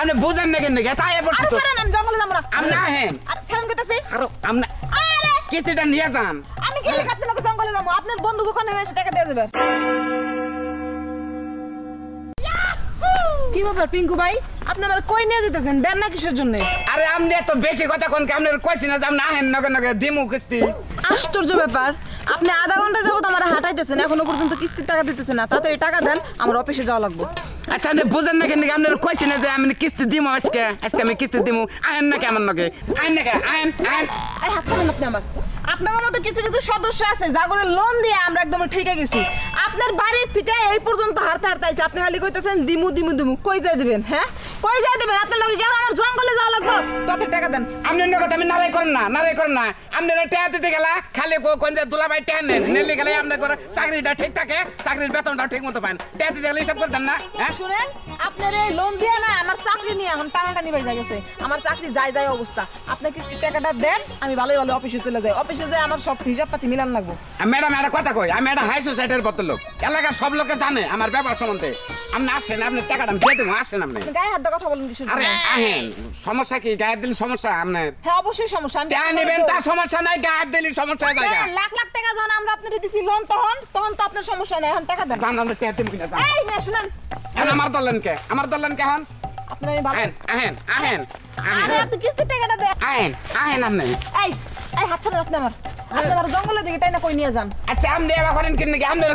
আপনি বুঝেন না কেন তাই আরে ছাড়েন আমি জঙ্গলে যাবো না আমি না হেন আরে ছাড়েন কইতাছি আরে আমরা আরে কিস্তিটা নিয়ে যান আমি কি লিখাতে লোক জঙ্গলে যাবো আপনার বন্ধু ওখানে এসে টাকা দিয়ে দেবে কি ব্যাপার পিঙ্কু ভাই আপনি আমার কই নিয়ে যেতেছেন দেন না কিসের জন্য আরে আপনি এত বেশি কথা কোন কি আপনার কইছি না যে আপনি আহেন নগে নগে দিমু কিস্তি আশ্চর্য ব্যাপার আপনি আধা ঘন্টা যাবত আমার হাঁটাইতেছেন এখনো পর্যন্ত কিস্তির টাকা দিতেছেন না তাড়াতাড়ি টাকা দেন আমার অফিসে যাওয়া লাগবে আচ্ছা আপনি বুঝেন না কেন আপনার কইছি না যে আমি কিস্তি দিমু আজকে আমি কিস্তি দিমু আহেন না কেমন নগে আহেন না আহেন আহেন এই হাত ছাড়েন আপনি আমার আপনার মতো কিছু কিছু সদস্য আছে যাগরে লোন দিয়ে আমরা একদম ঠেকে গেছি আপনার বাড়ির থেকে এই পর্যন্ত হারতে হারতে আইছে আপনি খালি কইতেছেন দিমু দিমু দিমু কই যাই দিবেন হ্যাঁ কই যাই দিবেন আপনার লগে গেল আমার জঙ্গলে যাওয়া লাগবে তাতে টাকা দেন আপনি অন্য কথা আমি নারাই করেন না আপনারা টাকা দিতে গেলা খালি কোন যে দুলাভাই টাকা নেন নেলে গেলে আপনার করে চাকরিটা ঠিক থাকে চাকরির বেতনটা ঠিক মতো পান টাকা দিতে গেলে হিসাব করতেন না হ্যাঁ শুনেন আপনার এই লোন দিয়ে না আমার চাকরি নিয়ে এখন টানাটানি বাজে গেছে আমার চাকরি যায় অবস্থা আপনি কিস্তির টাকাটা দেন আমি ভালো ভালো অফিসে চলে যাই অফিসে যাই আমার সব হিসাব পাতি মিলান লাগবো ম্যাডাম একটা কথা কই আমি একটা হাই সোসাইটির বড় লোক এলাকার সব লোকে জানে আমার ব্যাপার সম্বন্ধে আপনি আসেন আপনি টাকাটা দিয়ে দেবো আসেন আপনি গায়ে হাত কথা বলেন কিছু আরে আহেন সমস্যা কি গায়ে দিলে সমস্যা আপনার হ্যাঁ অবশ্যই সমস্যা আমি টাকা নেবেন তার সমস্যা নাই গায়ে দিলে সমস্যা জায়গা লাখ লাখ টাকা যখন আমরা আপনাদের দিছি লোন তখন তো আপনার সমস্যা নাই এখন টাকা দেন জান আমরা টাকা দিন কিনা জান এই না শুনেন আমার দলেন কে এখন আপনি আমি ভালো আহেন আরে আপনি কিস্তির টাকাটা দেন আহেন আপনি এই হাত ছাড়েন আপনি আমার জঙ্গলের দিকে টাইনা কই নিয়ে যান আচ্ছা আপনি এবার করেন কি নাকি আপনারা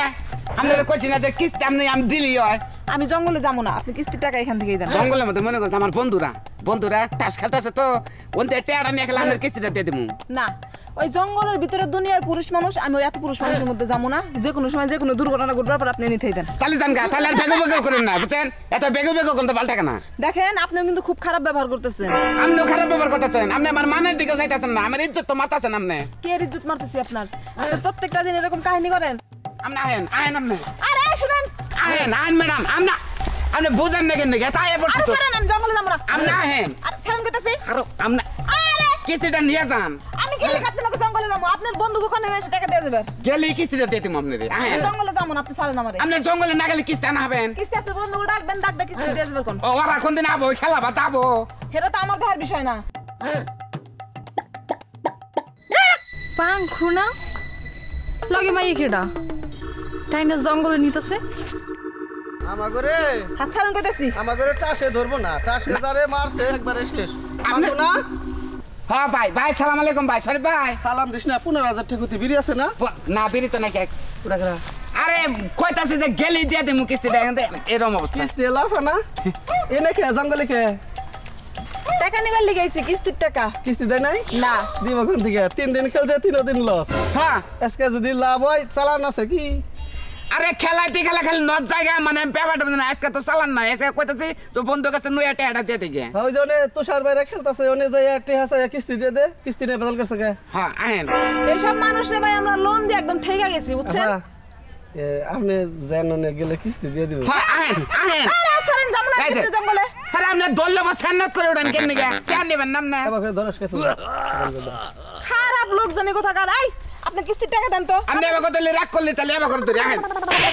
কইছেন না যে কিস্তি আমি দিলি হয় আমি জঙ্গলে যাবো না আপনি কিস্তির টাকা এখান থেকেই দেন জঙ্গলের মধ্যে মনে করতে আমার বন্ধুরা তাস খেলতেছে তো ওনতে টেয়ারা নিয়ে গেলে আপনার কিস্তিটা দিয়ে দেবো না ওই জঙ্গলের ভিতরে দুনিয়ার পুরুষ মানুষ আমি ওই এত পুরুষ মানুষের মধ্যে যাবো না যে কোনো সময় যে কোনো দুর্ঘটনা ঘটবার পর আপনি নিতেই দেন তাহলে জান গা তাহলে আর বেগো করেন না বুঝছেন এত বেগো করতে পাল্টা কেনা দেখেন আপনি কিন্তু খুব খারাপ ব্যবহার করতেছেন আপনিও খারাপ ব্যবহার করতেছেন আপনি আমার মানের দিকে যাইতেছেন না আমার ইজ্জত তো মারতেছেন আপনি কে ইজ্জত মারতেছি আপনার আপনি প্রত্যেকটা দিন এরকম কাহিনী করেন আপনি আহেন আপনি আরে শুনেন আহেন ম্যাডাম আপনি বুঝেন না কেন তাই আরে ছাড়েন আমি জঙ্গলে যাবো না আপনি আহেন আরে ছাড়েন কইতাছি আপনি আরে কিস্তিটা নিয়ে যান আমি কি লিখাতে লোক জঙ্গলে যাবো আপনার বন্ধু ওখানে এসে টাকা দিয়ে দেবে গেলে কিস্তিটা দিয়ে দেবো আপনার আহেন জঙ্গলে যাবো না আপনি ছাড়েন আমারে আপনি জঙ্গলে না গেলে কিস্তি আনা হবেন কিস্তি আপনার বন্ধু ডাক দেন কিস্তি দিয়ে দেবে কোন ও ওরা কোন দিন আবো খেলা বা দাবো সেটা তো আমার দেখার বিষয় না পাংখু না লগে মাইয়ে কেডা টাইনা জঙ্গলে নিতেছে আমাগরে হাত ছাড়েন কইতাছি আমাগরে টাসে ধরবো না টাসে যারে মারছে একবারে শেষ আপনি না হ্যাঁ ভাই সালাম আলাইকুম ভাই সরি ভাই সালাম দিস না 15,000 টাকা হতে বিড়ি আছে না না বেরি তো নাকি পুরা করা আরে কইতাছি যে গেলি দিয়ে দেবো কিস্তিটা এরকম অবস্থা কিস্তি লাফা না এনে কে জঙ্গলে কে টাকা নিবার লিগাইছি কিস্তির টাকা কিস্তি দেয় নাই না দিব কোন থেকে 3 দিন খেলছে 3 দিন লস হ্যাঁ আজকে যদি লাভ হয় চালান আছে কি আরে খেলা খালি নট জায়গা মানে ব্যাপারটা বুঝে না আজকে তো চালান না আজকে কইতাছি তো বন্ধু কাছে নয়া টাকা দিয়ে দিকে ওই জনে তুষার বাইরে খেলতাছে ওনে যাই একটা হাসা কিস্তি দিয়ে দে কিস্তি নে বদল করছে কে হ্যাঁ আহেন এইসব মানুষরে ভাই আমরা লোন দিয়ে একদম ঠেকা গেছি বুঝছেন আপনি জানেন গেলে কিস্তি দিয়ে দিবেন হ্যাঁ আহেন আরে ছাড়েন যাবো না কিস্তি জঙ্গলে আরে আপনি দল্লে বা সান্নাত করে উড়ান কেন নিকে কেন নেবেন নাম না আমাকে ধরস কে খারাপ লোক জানি কথা কার আই আপনি কিস্তির টাকা দেন তো আপনি এবার কত রাগ করলে তাহলে এবার করে ধরি আহেন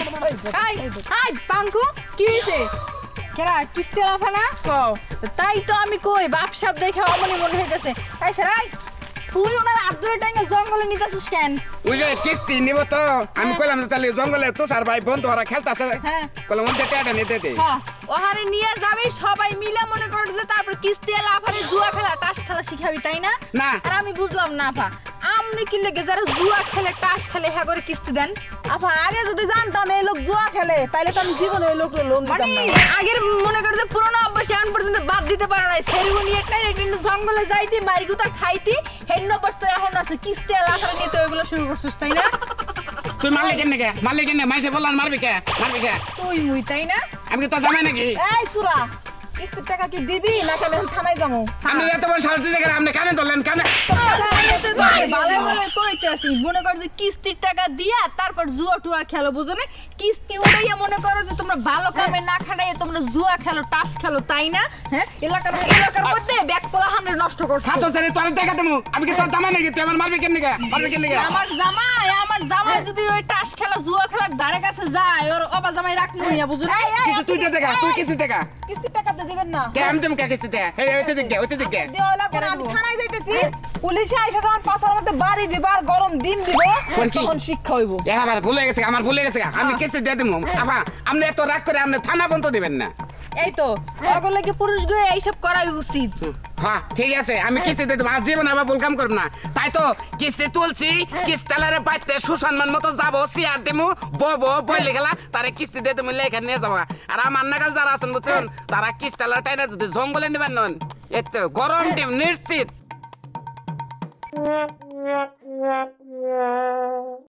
আই পাংখু কি হইছে কেরা কিস্তি লাফা না তাই তো আমি কই বাপ সাপ দেখে অমনি মনে হইতেছে তাই স্যার আই তুই ওনার আব্দুল টাইঙ্গা জঙ্গলে নিতেছিস কেন ওই যে কিস্তি নিব তো আমি কইলাম তাহলে জঙ্গলে তুষার ভাই বন্ধু ওরা খেলতেছে হ্যাঁ কইলাম ওদের টাকা নিতে দে হ্যাঁ ওহারে নিয়ে যাবে সবাই মিলে মনে করে যে তারপর কিস্তি লাফারে জুয়া খেলা তাস খেলা শিখাবি তাই না না আর আমি বুঝলাম না আপা আমনে কি লেগে যারা জুয়া খেলে তাস খেলে হ্যাঁ করে কিস্তি দেন আপা আগে যদি জানতাম এই লোক জুয়া খেলে তাহলে তো আমি জীবনে এই লোক লোন মানে দিতাম না আগের মনে করে যে পুরোনো অভ্যাস এখন পর্যন্ত বাদ দিতে পারে নাই সেরিমনি একটাই একদিন জঙ্গলে যাইতি মারিগুতা খাইতি হেন্ন বস্তু এখন আছে কিস্তি লাফারে নিতে ওইগুলো শুরু করছিস তাই না তুই মারলি কেন মাইসে বললাম মারবি কে তুই মুই তাই না আমি কি তো জানাই নাকি এই সুরা কিস্তির টাকা কি দিবি না কেন থানায় যাবো আমি এত বড় সাহস দিতে গেলে আপনি কানে ধরলেন কানে ভালো ভালো কইতেছি মনে কর যে কিস্তির টাকা দিয়া তারপর জুয়া টুয়া খেলো বুঝো না কিস্তি উড়াইয়া মনে করো যে তোমরা ভালো কামে না খাটাইয়া তোমরা জুয়া খেলো তাস খেলো তাই না হ্যাঁ এলাকার মধ্যে ব্যাগ পোলা হান্ডে নষ্ট করছো সাতো সেরে তোর টাকা দেবো আমি কি তোর জামাই নাকি তুই আমার মারবি কেন আমার জামাই যদি ওই তাস খেলা জুয়া খেলার ধারে কাছে যায় ওর অবা জামাই রাখবো না বুঝো না তুই দে দেখা তুই কিস্তি টাকা কিস্তির টাকা দিবেন না কে আমি তুমি কে কিস্তিতে এই ওইতে দিকে দেওয়া লাগবে না, আমি থানায় যাইতেছি পুলিশে আইসা যখন পাশার মধ্যে বাড়ি দিব আর গরম ডিম দিব কোন কি? তখন শিক্ষা হইব আমার ভুলে গেছে আমি কিস্তি দিয়ে দিব আপা আপনি এত রাগ করে আপনি থানা বন্ধ দিবেন না এই তো ওগুলো কি পুরুষ গয়ে এইসব করাই উচিত হ্যাঁ ঠিক আছে আমি কিস্তি দিয়ে দেবো আর জীবন আবার ভুল কাম করব না তাই তো কিস্তি তুলছি কিস্তালারে পাইতে সুসম্মান মতো যাবো চেয়ার দিমু ববো বইলে গেলা তারা কিস্তি দিয়ে তুমি লেখা নিয়ে যাবো আর আমার নাগাল যারা আছেন বুঝছেন তারা কিস্তালার টাইনা যদি জঙ্গলে নিবেন নন এত গরম ডিম নিশ্চিত